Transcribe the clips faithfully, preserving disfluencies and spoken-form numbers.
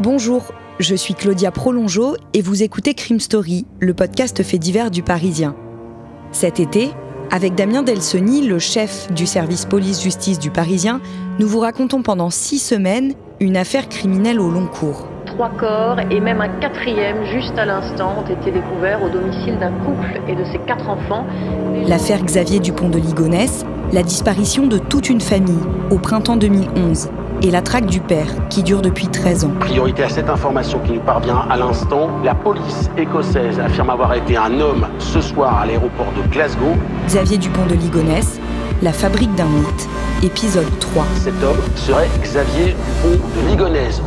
Bonjour, je suis Claudia Prolongeau et vous écoutez Crime Story, le podcast fait divers du Parisien. Cet été, avec Damien Delseny, le chef du service police-justice du Parisien, nous vous racontons pendant six semaines une affaire criminelle au long cours. Trois corps et même un quatrième, juste à l'instant, ont été découverts au domicile d'un couple et de ses quatre enfants. L'affaire Xavier Dupont de Ligonnès, la disparition de toute une famille au printemps deux mille onze et la traque du père qui dure depuis treize ans. Priorité à cette information qui nous parvient à l'instant, la police écossaise affirme avoir été un homme ce soir à l'aéroport de Glasgow. Xavier Dupont de Ligonnès, la fabrique d'un mythe, épisode trois. Cet homme serait Xavier Dupont de Ligonnès.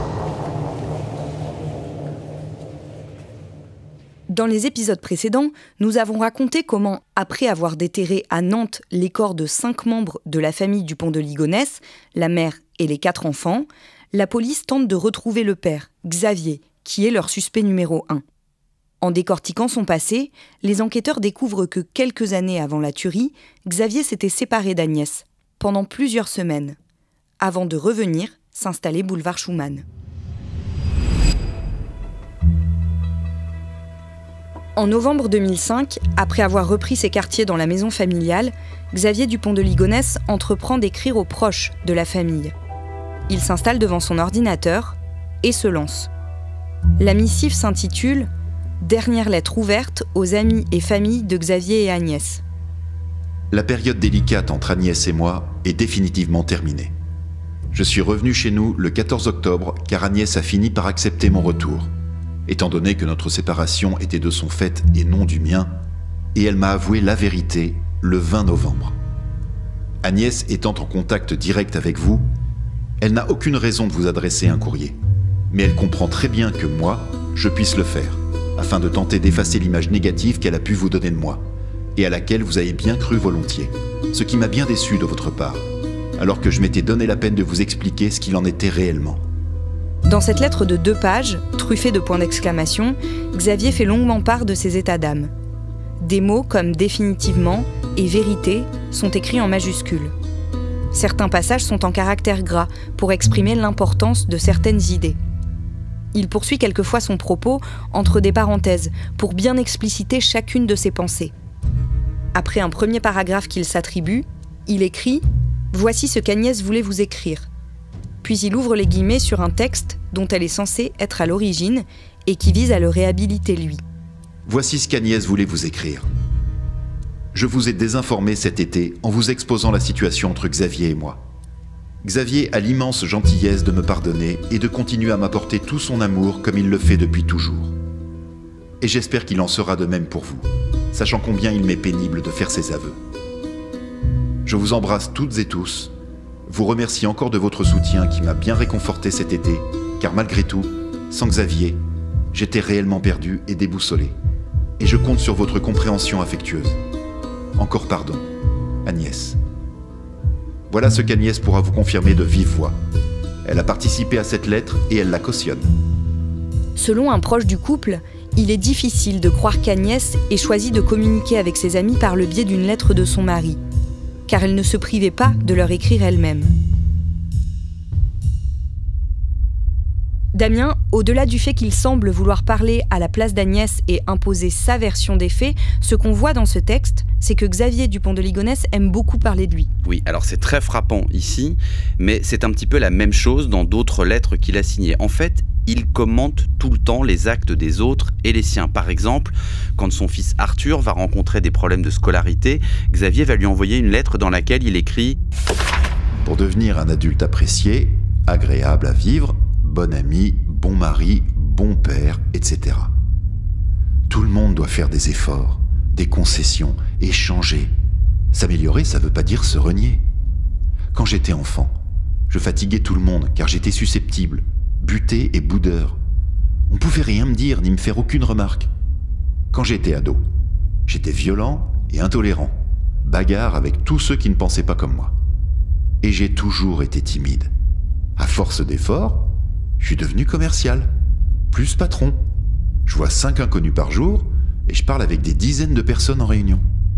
Dans les épisodes précédents, nous avons raconté comment, après avoir déterré à Nantes les corps de cinq membres de la famille Dupont de Ligonnès, la mère et les quatre enfants, la police tente de retrouver le père, Xavier, qui est leur suspect numéro un. En décortiquant son passé, les enquêteurs découvrent que quelques années avant la tuerie, Xavier s'était séparé d'Agnès, pendant plusieurs semaines, avant de revenir s'installer boulevard Schumann. En novembre deux mille cinq, après avoir repris ses quartiers dans la maison familiale, Xavier Dupont de Ligonnès entreprend d'écrire aux proches de la famille. Il s'installe devant son ordinateur et se lance. La missive s'intitule « Dernière lettre ouverte aux amis et familles de Xavier et Agnès ». La période délicate entre Agnès et moi est définitivement terminée. Je suis revenu chez nous le quatorze octobre car Agnès a fini par accepter mon retour. Étant donné que notre séparation était de son fait et non du mien, et elle m'a avoué la vérité le vingt novembre. Agnès étant en contact direct avec vous, elle n'a aucune raison de vous adresser un courrier. Mais elle comprend très bien que moi, je puisse le faire, afin de tenter d'effacer l'image négative qu'elle a pu vous donner de moi, et à laquelle vous avez bien cru volontiers, ce qui m'a bien déçu de votre part, alors que je m'étais donné la peine de vous expliquer ce qu'il en était réellement. Dans cette lettre de deux pages, truffée de points d'exclamation, Xavier fait longuement part de ses états d'âme. Des mots comme « définitivement » et « vérité » sont écrits en majuscules. Certains passages sont en caractères gras pour exprimer l'importance de certaines idées. Il poursuit quelquefois son propos entre des parenthèses pour bien expliciter chacune de ses pensées. Après un premier paragraphe qu'il s'attribue, il écrit « Voici ce qu'Agnès voulait vous écrire ». Puis il ouvre les guillemets sur un texte dont elle est censée être à l'origine et qui vise à le réhabiliter lui. Voici ce qu'Agnès voulait vous écrire. Je vous ai désinformé cet été en vous exposant la situation entre Xavier et moi. Xavier a l'immense gentillesse de me pardonner et de continuer à m'apporter tout son amour comme il le fait depuis toujours. Et j'espère qu'il en sera de même pour vous, sachant combien il m'est pénible de faire ses aveux. Je vous embrasse toutes et tous. Vous remercie encore de votre soutien qui m'a bien réconforté cet été, car malgré tout, sans Xavier, j'étais réellement perdu et déboussolé. Et je compte sur votre compréhension affectueuse. Encore pardon, Agnès. Voilà ce qu'Agnès pourra vous confirmer de vive voix. Elle a participé à cette lettre et elle la cautionne. Selon un proche du couple, il est difficile de croire qu'Agnès ait choisi de communiquer avec ses amis par le biais d'une lettre de son mari, car elle ne se privait pas de leur écrire elle-même. Damien, au-delà du fait qu'il semble vouloir parler à la place d'Agnès et imposer sa version des faits, ce qu'on voit dans ce texte, c'est que Xavier Dupont de Ligonnès aime beaucoup parler de lui. Oui, alors c'est très frappant ici, mais c'est un petit peu la même chose dans d'autres lettres qu'il a signées. En fait, il commente tout le temps les actes des autres et les siens. Par exemple, quand son fils Arthur va rencontrer des problèmes de scolarité, Xavier va lui envoyer une lettre dans laquelle il écrit « Pour devenir un adulte apprécié, agréable à vivre, bon ami, bon mari, bon père, et cetera. Tout le monde doit faire des efforts, des concessions, et changer. S'améliorer, ça veut pas dire se renier. Quand j'étais enfant, je fatiguais tout le monde car j'étais susceptible, buté et boudeur. On pouvait rien me dire ni me faire aucune remarque. Quand j'étais ado, j'étais violent et intolérant, bagarre avec tous ceux qui ne pensaient pas comme moi. Et j'ai toujours été timide. À force d'efforts, je suis devenu commercial, plus patron. Je vois cinq inconnus par jour et je parle avec des dizaines de personnes en réunion.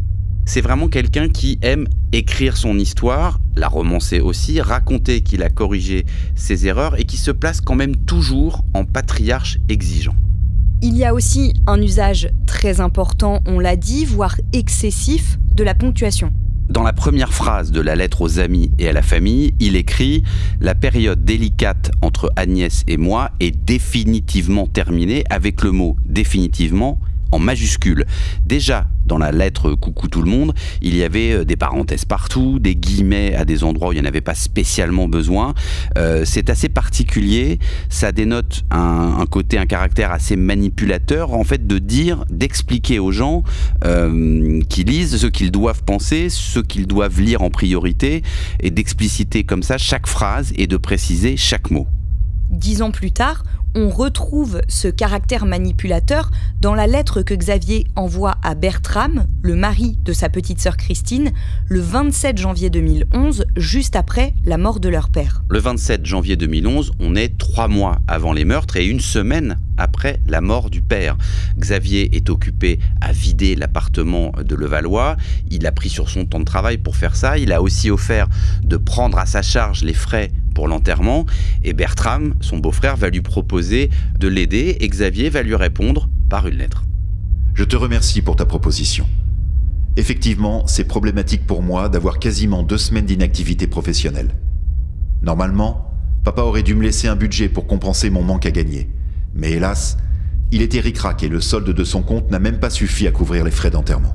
C'est vraiment quelqu'un qui aime écrire son histoire, la romancer aussi, raconter qu'il a corrigé ses erreurs et qui se place quand même toujours en patriarche exigeant. Il y a aussi un usage très important, on l'a dit, voire excessif, de la ponctuation. Dans la première phrase de la lettre aux amis et à la famille, il écrit « La période délicate entre Agnès et moi est définitivement terminée » avec le mot « définitivement » en majuscule. Déjà, dans la lettre « Coucou tout le monde », il y avait des parenthèses partout, des guillemets à des endroits où il n'y en avait pas spécialement besoin. Euh, c'est assez particulier, ça dénote un, un côté, un caractère assez manipulateur, en fait, de dire, d'expliquer aux gens euh, qui lisent ce qu'ils doivent penser, ce qu'ils doivent lire en priorité, et d'expliciter comme ça chaque phrase et de préciser chaque mot. Dix ans plus tard, on retrouve ce caractère manipulateur dans la lettre que Xavier envoie à Bertram, le mari de sa petite sœur Christine, le vingt-sept janvier deux mille onze, juste après la mort de leur père. Le vingt-sept janvier deux mille onze, on est trois mois avant les meurtres et une semaine après la mort du père. Xavier est occupé à vider l'appartement de Levallois. Il a pris sur son temps de travail pour faire ça. Il a aussi offert de prendre à sa charge les frais pour l'enterrement. Et Bertram, son beau-frère, va lui proposer de l'aider et Xavier va lui répondre par une lettre. Je te remercie pour ta proposition. Effectivement, c'est problématique pour moi d'avoir quasiment deux semaines d'inactivité professionnelle. Normalement, papa aurait dû me laisser un budget pour compenser mon manque à gagner. Mais hélas, il était ric-rac et le solde de son compte n'a même pas suffi à couvrir les frais d'enterrement.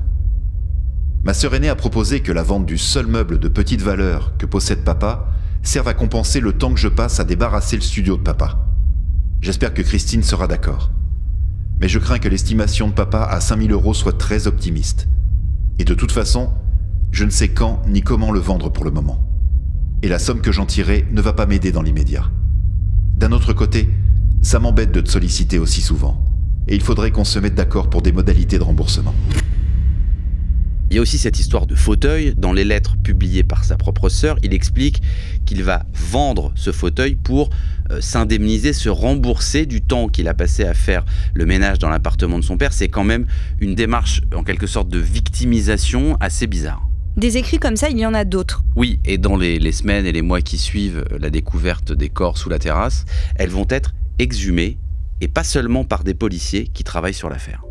Ma sœur aînée a proposé que la vente du seul meuble de petite valeur que possède papa serve à compenser le temps que je passe à débarrasser le studio de papa. J'espère que Christine sera d'accord. Mais je crains que l'estimation de papa à cinq mille euros soit très optimiste. Et de toute façon, je ne sais quand ni comment le vendre pour le moment. Et la somme que j'en tirerai ne va pas m'aider dans l'immédiat. D'un autre côté, ça m'embête de te solliciter aussi souvent. Et il faudrait qu'on se mette d'accord pour des modalités de remboursement. Il y a aussi cette histoire de fauteuil. Dans les lettres publiées par sa propre sœur, il explique qu'il va vendre ce fauteuil pour euh, s'indemniser, se rembourser du temps qu'il a passé à faire le ménage dans l'appartement de son père. C'est quand même une démarche, en quelque sorte, de victimisation assez bizarre. Des écrits comme ça, il y en a d'autres. Oui, et dans les, les semaines et les mois qui suivent la découverte des corps sous la terrasse, elles vont être exhumées, et pas seulement par des policiers qui travaillent sur l'affaire.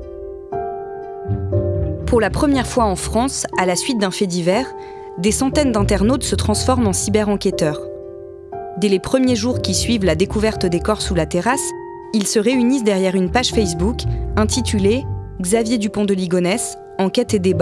Pour la première fois en France, à la suite d'un fait divers, des centaines d'internautes se transforment en cyber-enquêteurs. Dès les premiers jours qui suivent la découverte des corps sous la terrasse, ils se réunissent derrière une page Facebook intitulée « Xavier Dupont de Ligonnès, enquête et débat ».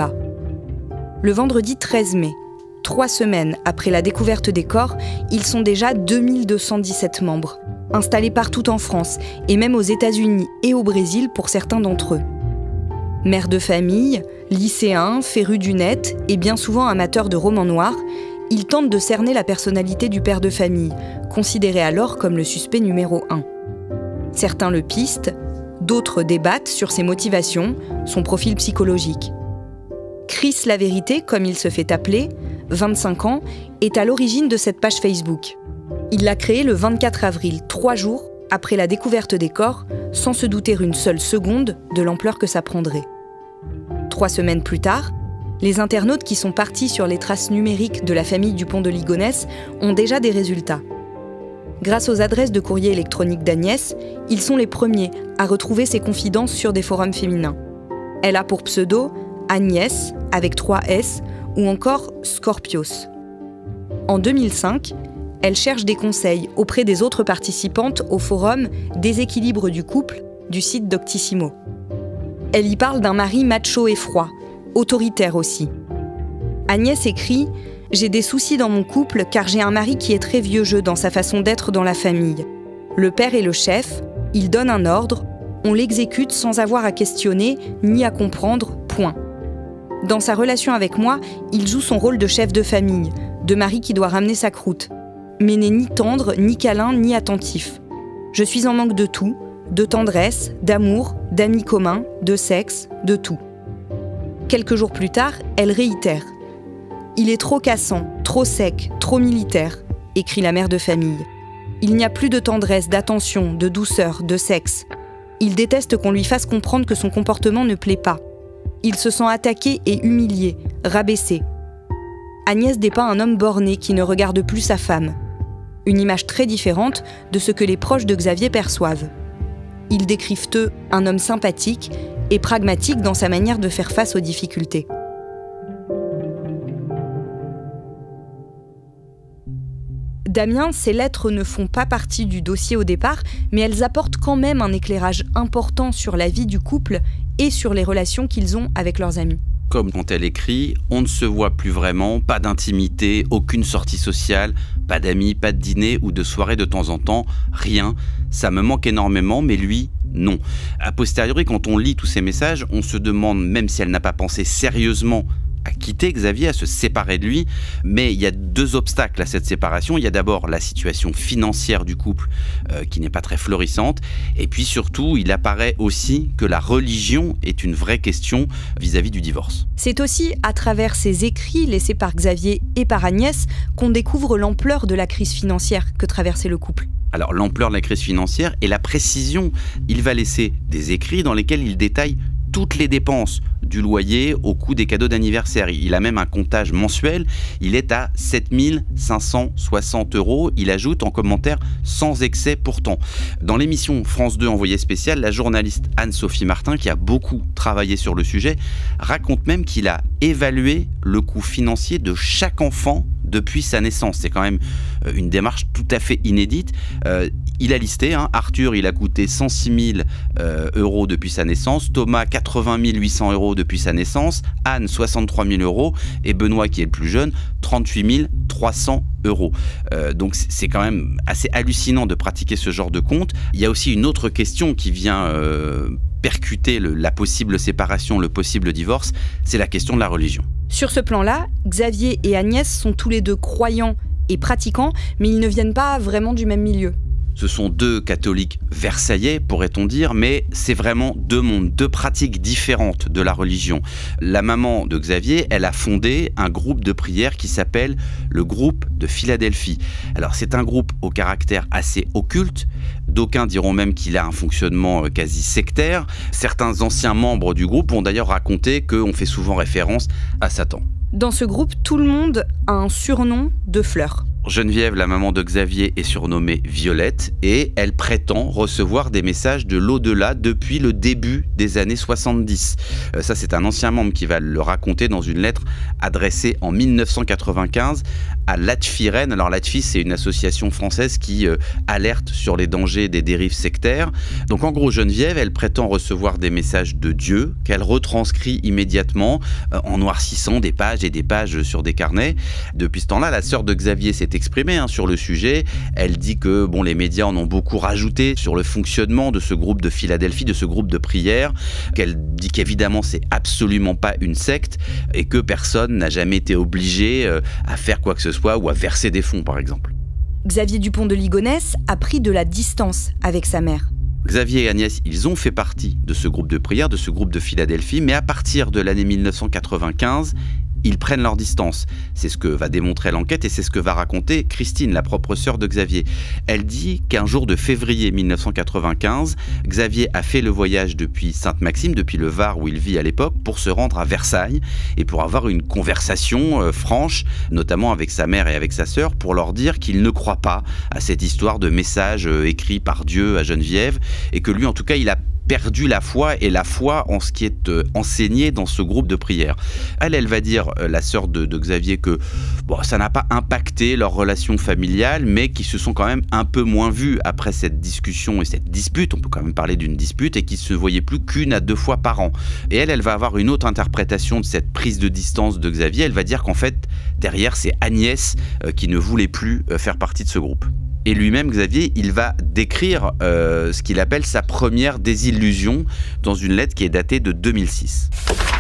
Le vendredi treize mai, trois semaines après la découverte des corps, ils sont déjà deux mille deux cent dix-sept membres, installés partout en France et même aux États-Unis et au Brésil pour certains d'entre eux. Mères de famille, lycéens, férus du net et bien souvent amateurs de romans noirs, ils tentent de cerner la personnalité du père de famille, considéré alors comme le suspect numéro un. Certains le pistent, d'autres débattent sur ses motivations, son profil psychologique. Chris Lavérité, comme il se fait appeler, vingt-cinq ans, est à l'origine de cette page Facebook. Il l'a créée le vingt-quatre avril, trois jours après la découverte des corps, sans se douter une seule seconde de l'ampleur que ça prendrait. Trois semaines plus tard, les internautes qui sont partis sur les traces numériques de la famille Dupont de Ligonnès ont déjà des résultats. Grâce aux adresses de courrier électronique d'Agnès, ils sont les premiers à retrouver ses confidences sur des forums féminins. Elle a pour pseudo Agnès, avec trois S, ou encore Scorpios. En deux mille cinq, elle cherche des conseils auprès des autres participantes au forum Déséquilibre du couple du site Doctissimo. Elle y parle d'un mari macho et froid, autoritaire aussi. Agnès écrit « J'ai des soucis dans mon couple car j'ai un mari qui est très vieux jeu dans sa façon d'être dans la famille. Le père est le chef, il donne un ordre, on l'exécute sans avoir à questionner ni à comprendre, point. Dans sa relation avec moi, il joue son rôle de chef de famille, de mari qui doit ramener sa croûte. Mais n'est ni tendre, ni câlin, ni attentif. Je suis en manque de tout, de tendresse, d'amour, d'amis communs, de sexe, de tout. » Quelques jours plus tard, elle réitère. « Il est trop cassant, trop sec, trop militaire », écrit la mère de famille. « Il n'y a plus de tendresse, d'attention, de douceur, de sexe. Il déteste qu'on lui fasse comprendre que son comportement ne plaît pas. Il se sent attaqué et humilié, rabaissé. Agnès dépeint un homme borné qui ne regarde plus sa femme. Une image très différente de ce que les proches de Xavier perçoivent. Ils décrivent eux un homme sympathique et pragmatique dans sa manière de faire face aux difficultés. Damien, ces lettres ne font pas partie du dossier au départ, mais elles apportent quand même un éclairage important sur la vie du couple et sur les relations qu'ils ont avec leurs amis. Comme quand elle écrit, on ne se voit plus vraiment, pas d'intimité, aucune sortie sociale, pas d'amis, pas de dîner ou de soirée de temps en temps, rien. Ça me manque énormément, mais lui, non. A posteriori, quand on lit tous ces messages, on se demande même si elle n'a pas pensé sérieusement à quitter Xavier, à se séparer de lui, mais il y a deux obstacles à cette séparation. Il y a d'abord la situation financière du couple euh, qui n'est pas très florissante, et puis surtout, il apparaît aussi que la religion est une vraie question vis-à-vis du divorce. C'est aussi à travers ces écrits laissés par Xavier et par Agnès qu'on découvre l'ampleur de la crise financière que traversait le couple. Alors l'ampleur de la crise financière et la précision, il va laisser des écrits dans lesquels il détaille toutes les dépenses, du loyer au coût des cadeaux d'anniversaire. Il a même un comptage mensuel, il est à sept mille cinq cent soixante euros. Il ajoute en commentaire sans excès pourtant. Dans l'émission France deux Envoyé spécial, la journaliste Anne-Sophie Martin, qui a beaucoup travaillé sur le sujet, raconte même qu'il a évalué le coût financier de chaque enfant depuis sa naissance. C'est quand même une démarche tout à fait inédite. Euh, il a listé, hein, Arthur, il a coûté cent six mille euh, euros depuis sa naissance, Thomas, quatre-vingt mille huit cents euros depuis sa naissance, Anne, soixante-trois mille euros, et Benoît, qui est le plus jeune, trente-huit mille trois cents euros. Euh, donc c'est quand même assez hallucinant de pratiquer ce genre de compte. Il y a aussi une autre question qui vient euh, percuter le, la possible séparation, le possible divorce, c'est la question de la religion. Sur ce plan-là, Xavier et Agnès sont tous les deux croyants et pratiquants, mais ils ne viennent pas vraiment du même milieu. Ce sont deux catholiques versaillais, pourrait-on dire, mais c'est vraiment deux mondes, deux pratiques différentes de la religion. La maman de Xavier, elle a fondé un groupe de prière qui s'appelle le groupe de Philadelphie. Alors c'est un groupe au caractère assez occulte, d'aucuns diront même qu'il a un fonctionnement quasi sectaire. Certains anciens membres du groupe ont d'ailleurs raconté qu'on fait souvent référence à Satan. Dans ce groupe, tout le monde a un surnom de fleur. Geneviève, la maman de Xavier, est surnommée Violette et elle prétend recevoir des messages de l'au-delà depuis le début des années soixante-dix. Euh, ça, c'est un ancien membre qui va le raconter dans une lettre adressée en mille neuf cent quatre-vingt-quinze à l'Atfiren. Alors l'Atfi, c'est une association française qui euh, alerte sur les dangers des dérives sectaires. Donc en gros, Geneviève, elle prétend recevoir des messages de Dieu qu'elle retranscrit immédiatement euh, en noircissant des pages et des pages sur des carnets. Depuis ce temps-là, la sœur de Xavier s'est exprimée hein, sur le sujet. Elle dit que bon, les médias en ont beaucoup rajouté sur le fonctionnement de ce groupe de Philadelphie, de ce groupe de prière, qu'elle dit qu'évidemment c'est absolument pas une secte et que personne n'a jamais été obligé euh, à faire quoi que ce soit ou à verser des fonds par exemple. Xavier Dupont de Ligonnès a pris de la distance avec sa mère. Xavier et Agnès, ils ont fait partie de ce groupe de prière, de ce groupe de Philadelphie, mais à partir de l'année mille neuf cent quatre-vingt-quinze, ils prennent leur distance. C'est ce que va démontrer l'enquête et c'est ce que va raconter Christine, la propre sœur de Xavier. Elle dit qu'un jour de février mille neuf cent quatre-vingt-quinze, Xavier a fait le voyage depuis Sainte-Maxime, depuis le Var où il vit à l'époque, pour se rendre à Versailles et pour avoir une conversation euh, franche, notamment avec sa mère et avec sa sœur, pour leur dire qu'il ne croit pas à cette histoire de message euh, écrit par Dieu à Geneviève et que lui, en tout cas, il a perdu la foi et la foi en ce qui est euh, enseigné dans ce groupe de prière. Elle, elle va dire, euh, la sœur de, de Xavier, que bon, ça n'a pas impacté leur relation familiale, mais qu'ils se sont quand même un peu moins vus après cette discussion et cette dispute, on peut quand même parler d'une dispute, et qu'ils se voyaient plus qu'une à deux fois par an. Et elle, elle va avoir une autre interprétation de cette prise de distance de Xavier. Elle va dire qu'en fait, derrière, c'est Agnès euh, qui ne voulait plus euh, faire partie de ce groupe. Et lui-même, Xavier, il va décrire euh, ce qu'il appelle sa première désillusion dans une lettre qui est datée de deux mille six.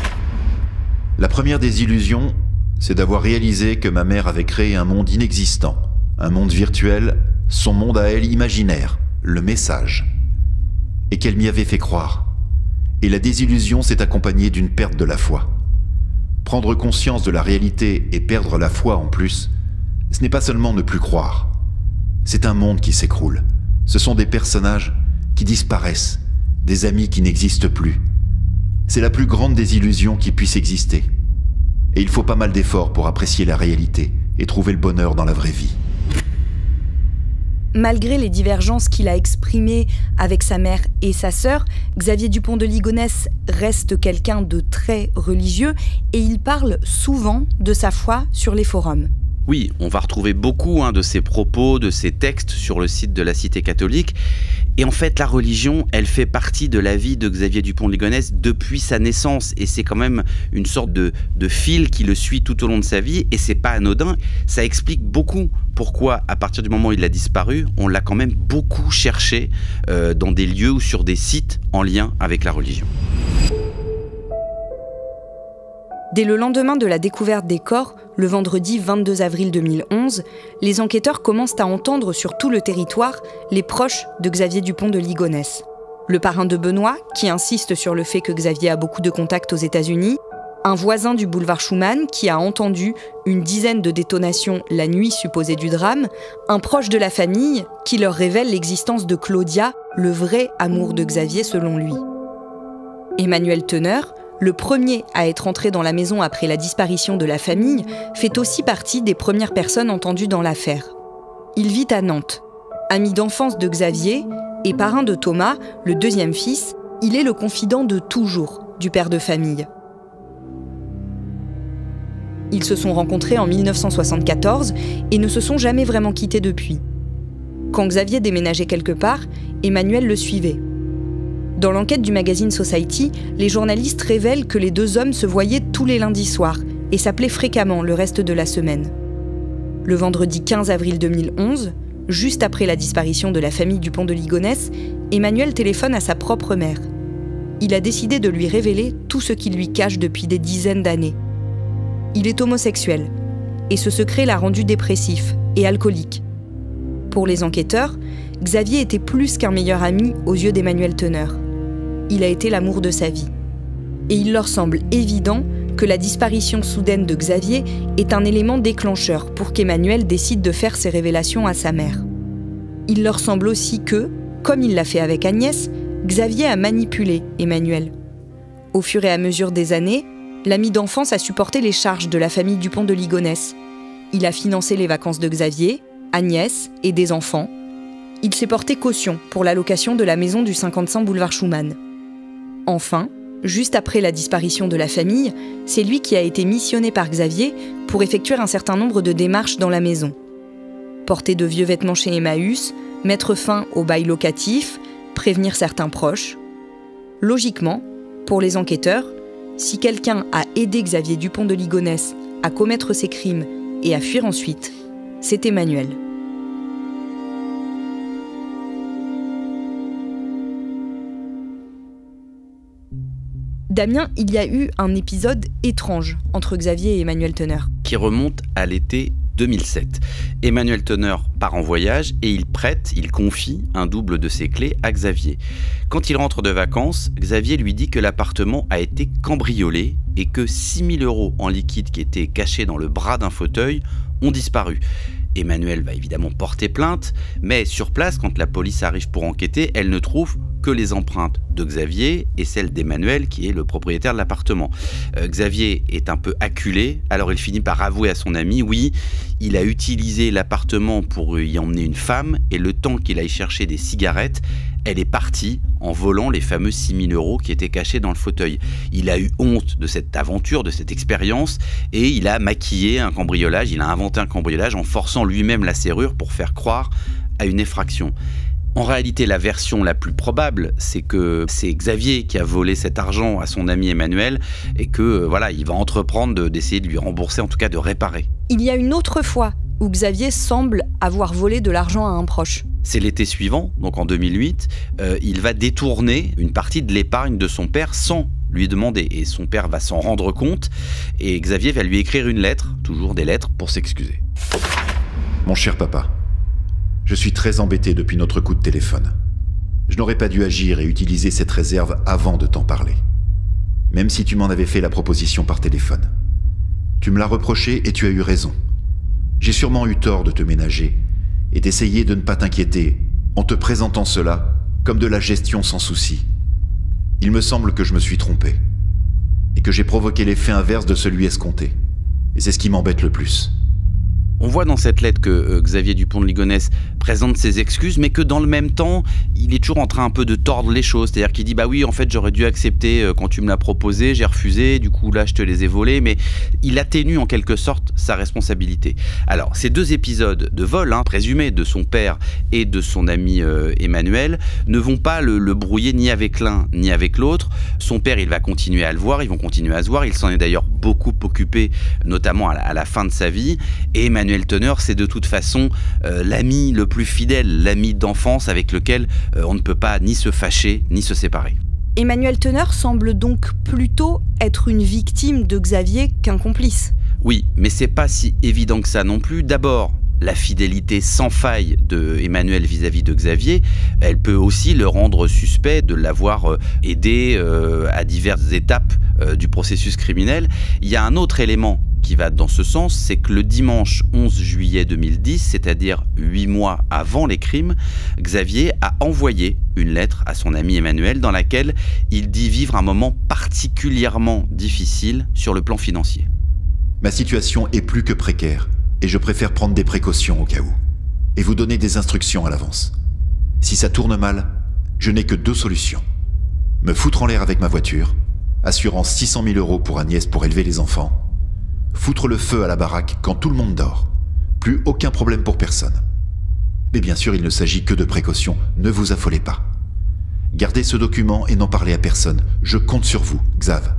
La première désillusion, c'est d'avoir réalisé que ma mère avait créé un monde inexistant, un monde virtuel, son monde à elle imaginaire, le message, et qu'elle m'y avait fait croire. Et la désillusion s'est accompagnée d'une perte de la foi. Prendre conscience de la réalité et perdre la foi en plus, ce n'est pas seulement ne plus croire. C'est un monde qui s'écroule. Ce sont des personnages qui disparaissent, des amis qui n'existent plus. C'est la plus grande des illusions qui puisse exister. Et il faut pas mal d'efforts pour apprécier la réalité et trouver le bonheur dans la vraie vie. Malgré les divergences qu'il a exprimées avec sa mère et sa sœur, Xavier Dupont de Ligonnès reste quelqu'un de très religieux et il parle souvent de sa foi sur les forums. Oui, on va retrouver beaucoup hein, de ses propos, de ses textes sur le site de la Cité catholique. Et en fait, la religion, elle fait partie de la vie de Xavier Dupont de Ligonnès depuis sa naissance. Et c'est quand même une sorte de, de fil qui le suit tout au long de sa vie. Et c'est pas anodin. Ça explique beaucoup pourquoi, à partir du moment où il a disparu, on l'a quand même beaucoup cherché euh, dans des lieux ou sur des sites en lien avec la religion. Dès le lendemain de la découverte des corps, le vendredi vingt-deux avril deux mille onze, les enquêteurs commencent à entendre sur tout le territoire les proches de Xavier Dupont de Ligonnès. Le parrain de Benoît, qui insiste sur le fait que Xavier a beaucoup de contacts aux États-Unis, un voisin du boulevard Schumann qui a entendu une dizaine de détonations la nuit supposée du drame, un proche de la famille qui leur révèle l'existence de Claudia, le vrai amour de Xavier selon lui. Emmanuel Teneur, le premier à être entré dans la maison après la disparition de la famille, fait aussi partie des premières personnes entendues dans l'affaire. Il vit à Nantes. Ami d'enfance de Xavier et parrain de Thomas, le deuxième fils, il est le confident de toujours du père de famille. Ils se sont rencontrés en mille neuf cent soixante-quatorze et ne se sont jamais vraiment quittés depuis. Quand Xavier déménageait quelque part, Emmanuel le suivait. Dans l'enquête du magazine Society, les journalistes révèlent que les deux hommes se voyaient tous les lundis soirs et s'appelaient fréquemment le reste de la semaine. Le vendredi quinze avril deux mille onze, juste après la disparition de la famille Dupont de Ligonnès, Emmanuel téléphone à sa propre mère. Il a décidé de lui révéler tout ce qu'il lui cache depuis des dizaines d'années. Il est homosexuel, et ce secret l'a rendu dépressif et alcoolique. Pour les enquêteurs, Xavier était plus qu'un meilleur ami aux yeux d'Emmanuel Teneur. Il a été l'amour de sa vie. Et il leur semble évident que la disparition soudaine de Xavier est un élément déclencheur pour qu'Emmanuel décide de faire ses révélations à sa mère. Il leur semble aussi que, comme il l'a fait avec Agnès, Xavier a manipulé Emmanuel. Au fur et à mesure des années, l'ami d'enfance a supporté les charges de la famille Dupont de Ligonnès. Il a financé les vacances de Xavier, Agnès et des enfants. Il s'est porté caution pour la location de la maison du cinquante-cinq boulevard Schumann. Enfin, juste après la disparition de la famille, c'est lui qui a été missionné par Xavier pour effectuer un certain nombre de démarches dans la maison. Porter de vieux vêtements chez Emmaüs, mettre fin au bail locatif, prévenir certains proches. Logiquement, pour les enquêteurs, si quelqu'un a aidé Xavier Dupont de Ligonnès à commettre ses crimes et à fuir ensuite, c'est Emmanuel. Damien, il y a eu un épisode étrange entre Xavier et Emmanuel Teneur. Qui remonte à l'été deux mille sept. Emmanuel Teneur part en voyage et il prête, il confie un double de ses clés à Xavier. Quand il rentre de vacances, Xavier lui dit que l'appartement a été cambriolé et que six mille euros en liquide qui étaient cachés dans le bras d'un fauteuil ont disparu. Emmanuel va évidemment porter plainte, mais sur place, quand la police arrive pour enquêter, elle ne trouve que les empreintes de Xavier et celles d'Emmanuel, qui est le propriétaire de l'appartement. Euh, Xavier est un peu acculé, alors il finit par avouer à son ami, oui, il a utilisé l'appartement pour y emmener une femme, et le temps qu'il aille chercher des cigarettes, elle est partie en volant les fameux six mille euros qui étaient cachés dans le fauteuil. Il a eu honte de cette aventure, de cette expérience, et il a maquillé un cambriolage, il a inventé un cambriolage en forçant lui-même la serrure pour faire croire à une effraction. En réalité, la version la plus probable, c'est que c'est Xavier qui a volé cet argent à son ami Emmanuel et que voilà, il va entreprendre de, d'essayer de lui rembourser, en tout cas de réparer. Il y a une autre fois où Xavier semble avoir volé de l'argent à un proche. C'est l'été suivant, donc en deux mille huit, euh, il va détourner une partie de l'épargne de son père sans lui demander. Et son père va s'en rendre compte et Xavier va lui écrire une lettre, toujours des lettres, pour s'excuser. Mon cher papa, je suis très embêté depuis notre coup de téléphone. Je n'aurais pas dû agir et utiliser cette réserve avant de t'en parler. Même si tu m'en avais fait la proposition par téléphone. Tu me l'as reproché et tu as eu raison. J'ai sûrement eu tort de te ménager et d'essayer de ne pas t'inquiéter en te présentant cela comme de la gestion sans souci. Il me semble que je me suis trompé. et que j'ai provoqué l'effet inverse de celui escompté. Et c'est ce qui m'embête le plus. On voit dans cette lettre que euh, Xavier Dupont de Ligonnès présente ses excuses, mais que dans le même temps, il est toujours en train un peu de tordre les choses. C'est-à-dire qu'il dit « bah oui, en fait, j'aurais dû accepter euh, quand tu me l'as proposé, j'ai refusé, du coup là, je te les ai volés », mais il atténue en quelque sorte sa responsabilité. Alors, ces deux épisodes de vol, hein, présumés de son père et de son ami euh, Emmanuel, ne vont pas le, le brouiller ni avec l'un ni avec l'autre. Son père, il va continuer à le voir, ils vont continuer à se voir. Il s'en est d'ailleurs beaucoup occupé, notamment à la, à la fin de sa vie. Et Emmanuel Teneur, c'est de toute façon euh, l'ami le plus fidèle, l'ami d'enfance avec lequel euh, on ne peut pas ni se fâcher, ni se séparer. Emmanuel Teneur semble donc plutôt être une victime de Xavier qu'un complice. Oui, mais c'est pas si évident que ça non plus. D'abord, la fidélité sans faille de Emmanuel vis-à-vis de Xavier, elle peut aussi le rendre suspect de l'avoir aidé euh, à diverses étapes euh, du processus criminel. Il y a un autre élément qui va dans ce sens, c'est que le dimanche onze juillet deux mille dix, c'est-à-dire huit mois avant les crimes, Xavier a envoyé une lettre à son ami Emmanuel dans laquelle il dit vivre un moment particulièrement difficile sur le plan financier. Ma situation est plus que précaire. Et je préfère prendre des précautions au cas où. Et vous donner des instructions à l'avance. Si ça tourne mal, je n'ai que deux solutions. Me foutre en l'air avec ma voiture, assurant six cent mille euros pour Agnès pour élever les enfants. Foutre le feu à la baraque quand tout le monde dort. Plus aucun problème pour personne. Mais bien sûr, il ne s'agit que de précautions, ne vous affolez pas. Gardez ce document et n'en parlez à personne. Je compte sur vous, Xav.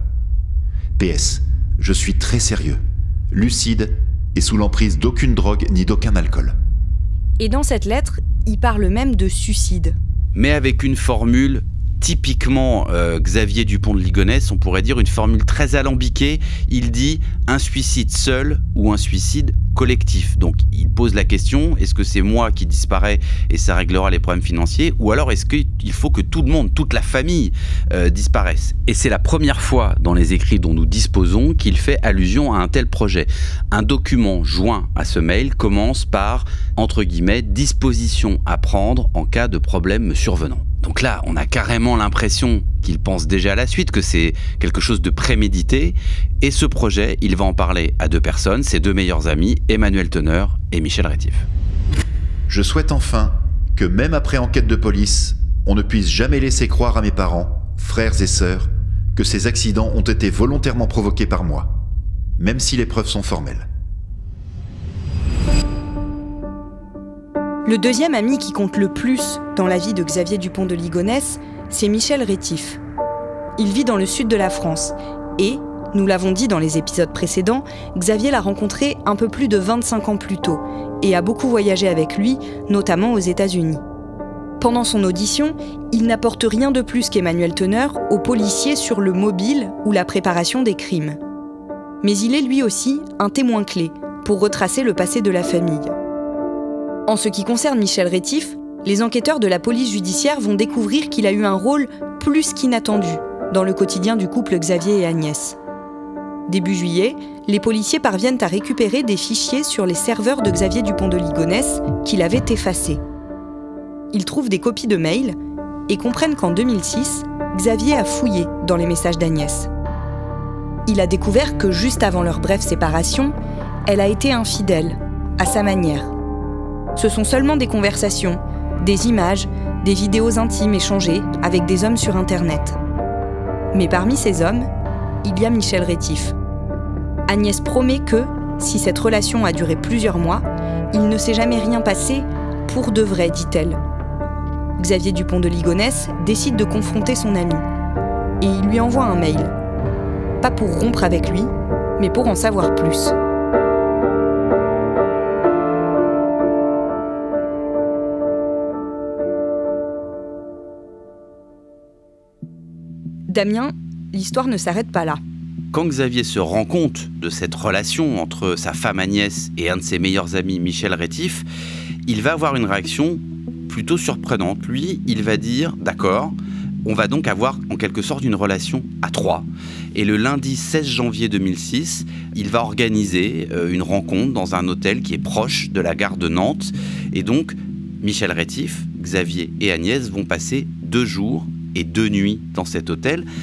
P S. Je suis très sérieux, lucide et sous l'emprise d'aucune drogue ni d'aucun alcool. Et dans cette lettre, il parle même de suicide. Mais avec une formule typiquement euh, Xavier Dupont de Ligonnès, on pourrait dire une formule très alambiquée. Il dit un suicide seul ou un suicide collectif. Donc il pose la question, est-ce que c'est moi qui disparais et ça réglera les problèmes financiers, ou alors est-ce qu'il faut que tout le monde, toute la famille euh, disparaisse? Et c'est la première fois dans les écrits dont nous disposons qu'il fait allusion à un tel projet. Un document joint à ce mail commence par, entre guillemets, disposition à prendre en cas de problème survenant. Donc là, on a carrément l'impression qu'il pense déjà à la suite, que c'est quelque chose de prémédité. Et ce projet, il va en parler à deux personnes, ses deux meilleurs amis, Emmanuel Teneur et Michel Rétif. Je souhaite enfin que même après enquête de police, on ne puisse jamais laisser croire à mes parents, frères et sœurs, que ces accidents ont été volontairement provoqués par moi, même si les preuves sont formelles. Le deuxième ami qui compte le plus dans la vie de Xavier Dupont de Ligonnès, c'est Michel Rétif. Il vit dans le sud de la France et, nous l'avons dit dans les épisodes précédents, Xavier l'a rencontré un peu plus de vingt-cinq ans plus tôt et a beaucoup voyagé avec lui, notamment aux États-Unis. Pendant son audition, il n'apporte rien de plus qu'Emmanuel Teneur aux policiers sur le mobile ou la préparation des crimes. Mais il est lui aussi un témoin clé pour retracer le passé de la famille. En ce qui concerne Michel Rétif, les enquêteurs de la police judiciaire vont découvrir qu'il a eu un rôle plus qu'inattendu dans le quotidien du couple Xavier et Agnès. Début juillet, les policiers parviennent à récupérer des fichiers sur les serveurs de Xavier Dupont de Ligonnès qu'il avait effacés. Ils trouvent des copies de mails et comprennent qu'en deux mille six, Xavier a fouillé dans les messages d'Agnès. Il a découvert que juste avant leur brève séparation, elle a été infidèle, à sa manière. Ce sont seulement des conversations, des images, des vidéos intimes échangées avec des hommes sur Internet. Mais parmi ces hommes, il y a Michel Rétif. Agnès promet que, si cette relation a duré plusieurs mois, il ne s'est jamais rien passé pour de vrai, dit-elle. Xavier Dupont de Ligonnès décide de confronter son ami. Et il lui envoie un mail. Pas pour rompre avec lui, mais pour en savoir plus. Damien, l'histoire ne s'arrête pas là. Quand Xavier se rend compte de cette relation entre sa femme Agnès et un de ses meilleurs amis, Michel Rétif, il va avoir une réaction plutôt surprenante. Lui, il va dire « D'accord, on va donc avoir en quelque sorte une relation à trois ». Et le lundi seize janvier deux mille six, il va organiser une rencontre dans un hôtel qui est proche de la gare de Nantes. Et donc, Michel Rétif, Xavier et Agnès vont passer deux jours et deux nuits dans cet hôtel.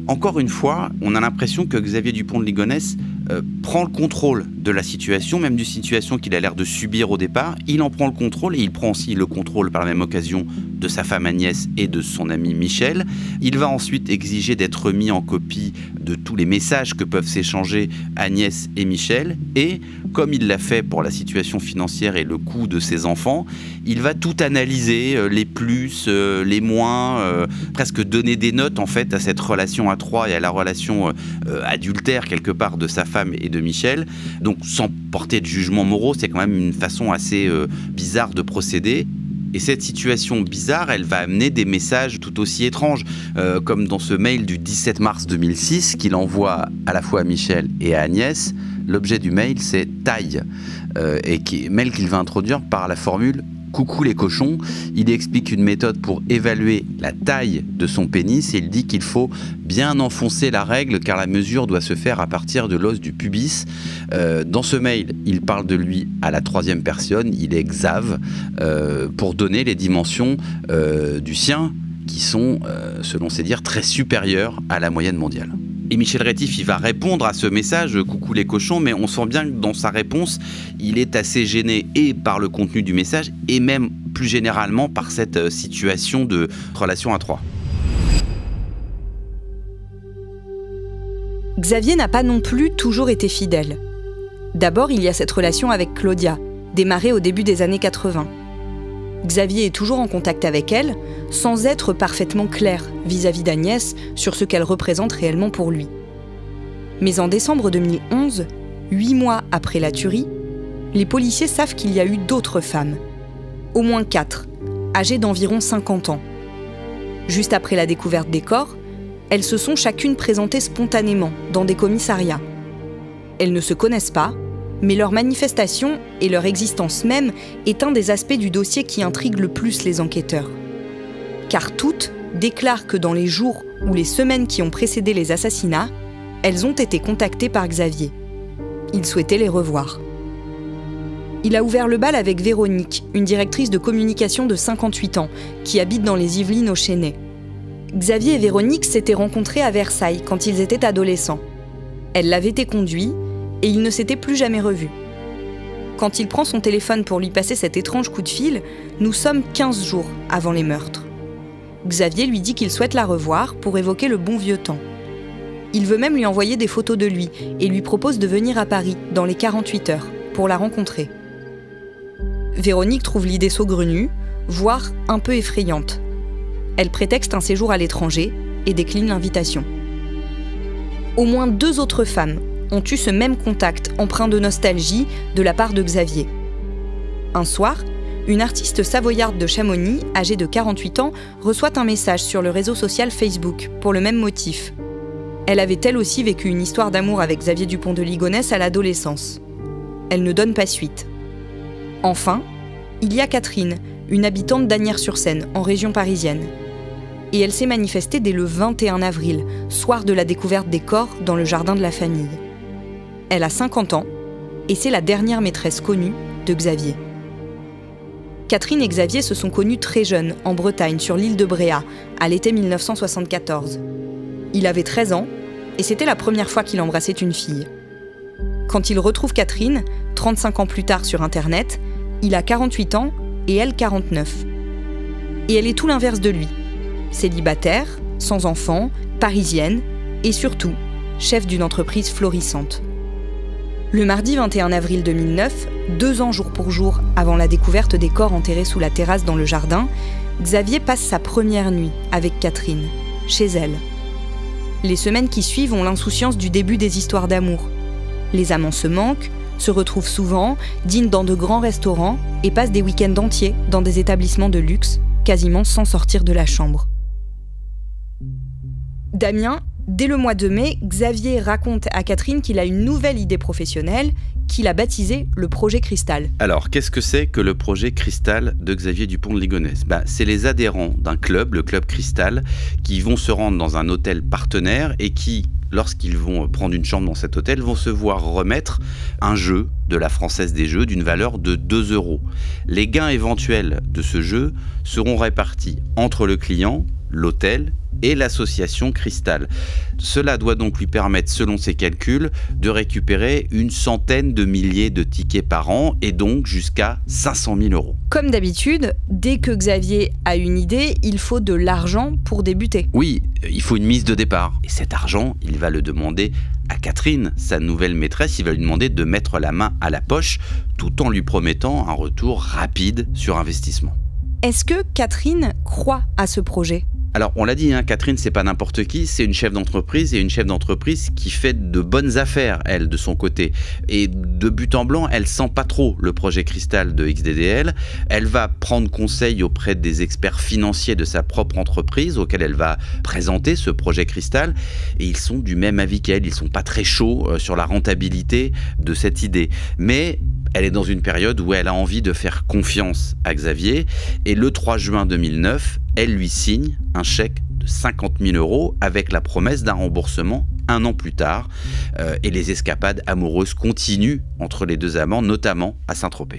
Encore une fois, on a l'impression que Xavier Dupont de Ligonnès euh, prend le contrôle de la situation, même d'une situation qu'il a l'air de subir au départ. Il en prend le contrôle et il prend aussi le contrôle par la même occasion de sa femme Agnès et de son ami Michel. Il va ensuite exiger d'être mis en copie de tous les messages que peuvent s'échanger Agnès et Michel. Et comme il l'a fait pour la situation financière et le coût de ses enfants, il va tout analyser, euh, les plus, euh, les moins, euh, presque donner des notes en fait à cette relation à trois et à la relation euh, adultère quelque part de sa femme et de Michel. Donc sans porter de jugement moraux, c'est quand même une façon assez euh, bizarre de procéder. Et cette situation bizarre, elle va amener des messages tout aussi étranges, euh, comme dans ce mail du dix-sept mars deux mille six qu'il envoie à la fois à Michel et à Agnès. L'objet du mail, c'est « taille euh, », et qui, mail qu'il va introduire par la formule « coucou les cochons ». Il explique une méthode pour évaluer la taille de son pénis et il dit qu'il faut bien enfoncer la règle car la mesure doit se faire à partir de l'os du pubis. Euh, dans ce mail, il parle de lui à la troisième personne, il est Xav, euh, pour donner les dimensions euh, du sien qui sont, euh, selon ses dires, très supérieures à la moyenne mondiale. Et Michel Rétif, il va répondre à ce message « Coucou les cochons », mais on sent bien que dans sa réponse, il est assez gêné et par le contenu du message et même plus généralement par cette situation de relation à trois. Xavier n'a pas non plus toujours été fidèle. D'abord, il y a cette relation avec Claudia, démarrée au début des années quatre-vingts. Xavier est toujours en contact avec elle, sans être parfaitement clair vis-à-vis d'Agnès sur ce qu'elle représente réellement pour lui. Mais en décembre deux mille onze, huit mois après la tuerie, les policiers savent qu'il y a eu d'autres femmes. Au moins quatre, âgées d'environ cinquante ans. Juste après la découverte des corps, elles se sont chacune présentées spontanément dans des commissariats. Elles ne se connaissent pas, mais leur manifestation et leur existence même est un des aspects du dossier qui intrigue le plus les enquêteurs. Car toutes déclarent que dans les jours ou les semaines qui ont précédé les assassinats, elles ont été contactées par Xavier. Il souhaitait les revoir. Il a ouvert le bal avec Véronique, une directrice de communication de cinquante-huit ans, qui habite dans les Yvelines au Chesnay. Xavier et Véronique s'étaient rencontrés à Versailles quand ils étaient adolescents. Elle l'avait éconduit et ils ne s'étaient plus jamais revus. Quand il prend son téléphone pour lui passer cet étrange coup de fil, nous sommes quinze jours avant les meurtres. Xavier lui dit qu'il souhaite la revoir pour évoquer le bon vieux temps. Il veut même lui envoyer des photos de lui et lui propose de venir à Paris dans les quarante-huit heures pour la rencontrer. Véronique trouve l'idée saugrenue, voire un peu effrayante. Elle prétexte un séjour à l'étranger et décline l'invitation. Au moins deux autres femmes ont eu ce même contact empreint de nostalgie de la part de Xavier. Un soir, une artiste savoyarde de Chamonix, âgée de quarante-huit ans, reçoit un message sur le réseau social Facebook pour le même motif. Elle avait elle aussi vécu une histoire d'amour avec Xavier Dupont de Ligonnès à l'adolescence. Elle ne donne pas suite. Enfin, il y a Catherine, une habitante d'Asnières-sur-Seine, en région parisienne. Et elle s'est manifestée dès le vingt et un avril, soir de la découverte des corps dans le jardin de la famille. Elle a cinquante ans et c'est la dernière maîtresse connue de Xavier. Catherine et Xavier se sont connus très jeunes, en Bretagne, sur l'île de Bréhat, à l'été mille neuf cent soixante-quatorze. Il avait treize ans et c'était la première fois qu'il embrassait une fille. Quand il retrouve Catherine, trente-cinq ans plus tard sur Internet, il a quarante-huit ans et elle quarante-neuf. Et elle est tout l'inverse de lui. Célibataire, sans enfant, parisienne et surtout, chef d'une entreprise florissante. Le mardi vingt et un avril deux mille neuf, deux ans jour pour jour avant la découverte des corps enterrés sous la terrasse dans le jardin, Xavier passe sa première nuit avec Catherine, chez elle. Les semaines qui suivent ont l'insouciance du début des histoires d'amour. Les amants se manquent, se retrouvent souvent, dînent dans de grands restaurants et passent des week-ends entiers dans des établissements de luxe, quasiment sans sortir de la chambre. Damien, dès le mois de mai, Xavier raconte à Catherine qu'il a une nouvelle idée professionnelle qu'il a baptisée le projet Cristal. Alors, qu'est-ce que c'est que le projet Cristal de Xavier Dupont de Ligonnès ? Bah, c'est les adhérents d'un club, le club Cristal, qui vont se rendre dans un hôtel partenaire et qui, lorsqu'ils vont prendre une chambre dans cet hôtel, vont se voir remettre un jeu de la Française des Jeux d'une valeur de deux euros. Les gains éventuels de ce jeu seront répartis entre le client, l'hôtel et l'association Cristal. Cela doit donc lui permettre, selon ses calculs, de récupérer une centaine de milliers de tickets par an et donc jusqu'à cinq cent mille euros. Comme d'habitude, dès que Xavier a une idée, il faut de l'argent pour débuter. Oui, il faut une mise de départ. Et cet argent, il va le demander à Catherine, sa nouvelle maîtresse. Il va lui demander de mettre la main à la poche tout en lui promettant un retour rapide sur investissement. Est-ce que Catherine croit à ce projet ? Alors, on l'a dit, hein, Catherine, c'est pas n'importe qui, c'est une chef d'entreprise et une chef d'entreprise qui fait de bonnes affaires, elle, de son côté. Et de but en blanc, elle sent pas trop le projet Cristal de X D D L. Elle va prendre conseil auprès des experts financiers de sa propre entreprise, auxquels elle va présenter ce projet Cristal. Et ils sont du même avis qu'elle, ils sont pas très chauds euh, sur la rentabilité de cette idée. Mais elle est dans une période où elle a envie de faire confiance à Xavier. Et le trois juin deux mille neuf, elle lui signe un chèque de cinquante mille euros avec la promesse d'un remboursement un an plus tard. Euh, et les escapades amoureuses continuent entre les deux amants, notamment à Saint-Tropez.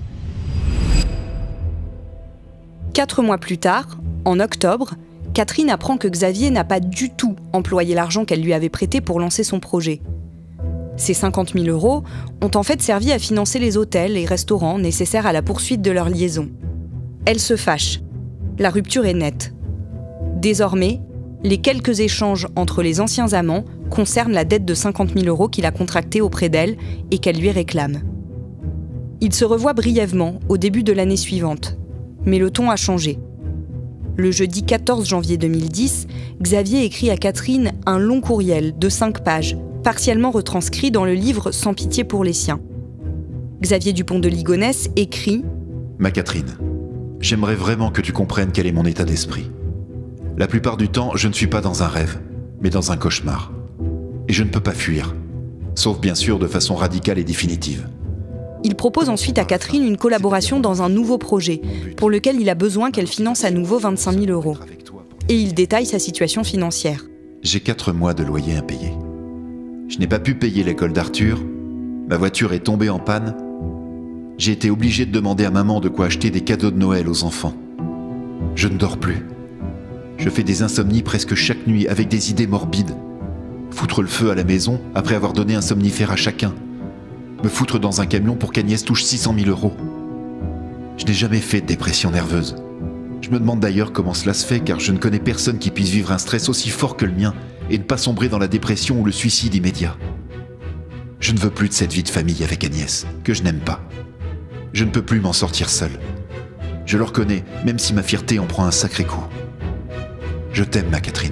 Quatre mois plus tard, en octobre, Catherine apprend que Xavier n'a pas du tout employé l'argent qu'elle lui avait prêté pour lancer son projet. Ces cinquante mille euros ont en fait servi à financer les hôtels et restaurants nécessaires à la poursuite de leur liaison. Elle se fâche. La rupture est nette. Désormais, les quelques échanges entre les anciens amants concernent la dette de cinquante mille euros qu'il a contractée auprès d'elle et qu'elle lui réclame. Ils se revoient brièvement au début de l'année suivante, mais le ton a changé. Le jeudi quatorze janvier deux mille dix, Xavier écrit à Catherine un long courriel de cinq pages, partiellement retranscrit dans le livre Sans pitié pour les siens. Xavier Dupont de Ligonnès écrit « Ma Catherine, j'aimerais vraiment que tu comprennes quel est mon état d'esprit. La plupart du temps, je ne suis pas dans un rêve, mais dans un cauchemar. Et je ne peux pas fuir, sauf bien sûr de façon radicale et définitive. » Il propose ensuite à Catherine une collaboration dans un nouveau projet, pour lequel il a besoin qu'elle finance à nouveau vingt-cinq mille euros. Et il détaille sa situation financière. J'ai quatre mois de loyer impayé. Je n'ai pas pu payer l'école d'Arthur, ma voiture est tombée en panne. J'ai été obligé de demander à maman de quoi acheter des cadeaux de Noël aux enfants. Je ne dors plus. Je fais des insomnies presque chaque nuit avec des idées morbides. Foutre le feu à la maison après avoir donné un somnifère à chacun. Me foutre dans un camion pour qu'Agnès touche six cent mille euros. Je n'ai jamais fait de dépression nerveuse. Je me demande d'ailleurs comment cela se fait car je ne connais personne qui puisse vivre un stress aussi fort que le mien et ne pas sombrer dans la dépression ou le suicide immédiat. Je ne veux plus de cette vie de famille avec Agnès, que je n'aime pas. Je ne peux plus m'en sortir seul. Je le reconnais, même si ma fierté en prend un sacré coup. Je t'aime, ma Catherine.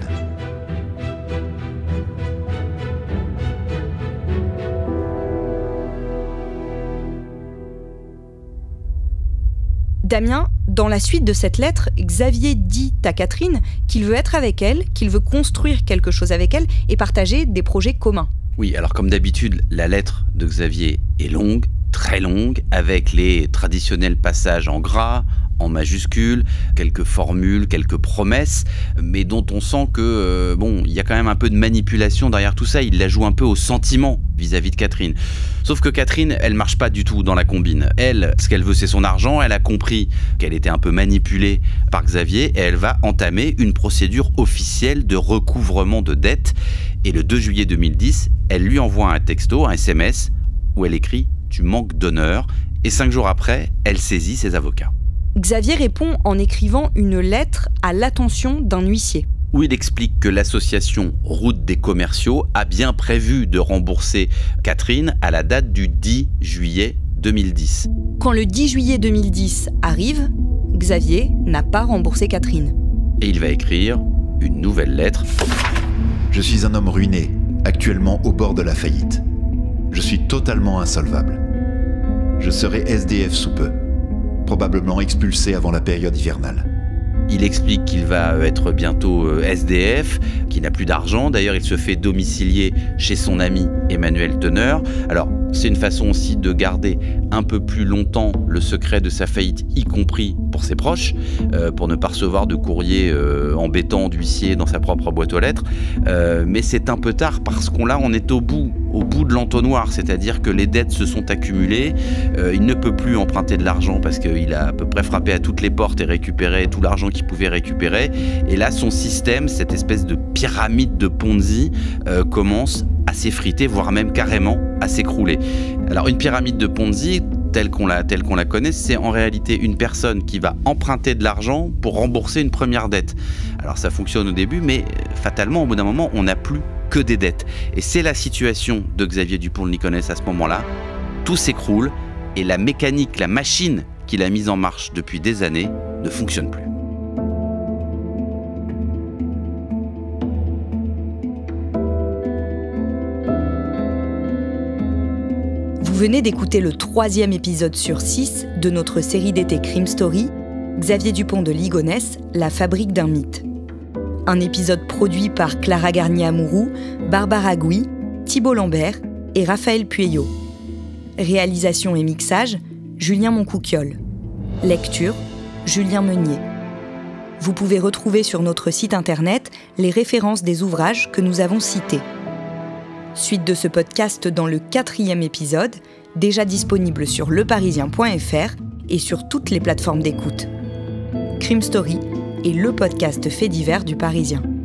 Damien, dans la suite de cette lettre, Xavier dit à Catherine qu'il veut être avec elle, qu'il veut construire quelque chose avec elle et partager des projets communs. Oui, alors comme d'habitude, la lettre de Xavier est longue, très longue, avec les traditionnels passages en gras, en majuscules, quelques formules, quelques promesses, mais dont on sent que, euh, bon, il y a quand même un peu de manipulation derrière tout ça. Il la joue un peu au sentiment vis-à-vis de Catherine. Sauf que Catherine, elle marche pas du tout dans la combine. Elle, ce qu'elle veut, c'est son argent. Elle a compris qu'elle était un peu manipulée par Xavier et elle va entamer une procédure officielle de recouvrement de dettes. Et le deux juillet deux mille dix, elle lui envoie un texto, un S M S, où elle écrit « Tu manques d'honneur ». Et cinq jours après, elle saisit ses avocats. Xavier répond en écrivant une lettre à l'attention d'un huissier. Où il explique que l'association Route des commerciaux a bien prévu de rembourser Catherine à la date du dix juillet deux mille dix. Quand le dix juillet deux mille dix arrive, Xavier n'a pas remboursé Catherine. Et il va écrire une nouvelle lettre. Je suis un homme ruiné, actuellement au bord de la faillite. Je suis totalement insolvable. Je serai S D F sous peu, probablement expulsé avant la période hivernale. Il explique qu'il va être bientôt S D F, qu'il n'a plus d'argent. D'ailleurs, il se fait domicilier chez son ami Emmanuel Teneur. Alors, c'est une façon aussi de garder un peu plus longtemps le secret de sa faillite, y compris pour ses proches, euh, pour ne pas recevoir de courrier euh, embêtant d'huissier dans sa propre boîte aux lettres. Euh, mais c'est un peu tard parce qu'on là, on est au bout, au bout de l'entonnoir, c'est-à-dire que les dettes se sont accumulées. Euh, il ne peut plus emprunter de l'argent parce qu'il a à peu près frappé à toutes les portes et récupéré tout l'argent qu'il pouvait récupérer. Et là, son système, cette espèce de pyramide de Ponzi, euh, commence à s'effriter, voire même carrément à s'écrouler. Alors une pyramide de Ponzi, telle qu'on la, telle qu'on la connaît, c'est en réalité une personne qui va emprunter de l'argent pour rembourser une première dette. Alors ça fonctionne au début, mais fatalement, au bout d'un moment, on n'a plus que des dettes. Et c'est la situation de Xavier Dupont de Ligonnès à ce moment-là. Tout s'écroule et la mécanique, la machine qu'il a mise en marche depuis des années ne fonctionne plus. Vous venez d'écouter le troisième épisode sur six de notre série d'été Crime Story, Xavier Dupont de Ligonnès, la fabrique d'un mythe. Un épisode produit par Clara Garnier-Amouroux, Barbara Gouy, Thibault Lambert et Raphaël Pueyo. Réalisation et mixage, Julien Moncouquiol. Lecture, Julien Meunier. Vous pouvez retrouver sur notre site internet les références des ouvrages que nous avons cités. Suite de ce podcast dans le quatrième épisode, déjà disponible sur leparisien point f r et sur toutes les plateformes d'écoute. Crime Story est le podcast fait divers du Parisien.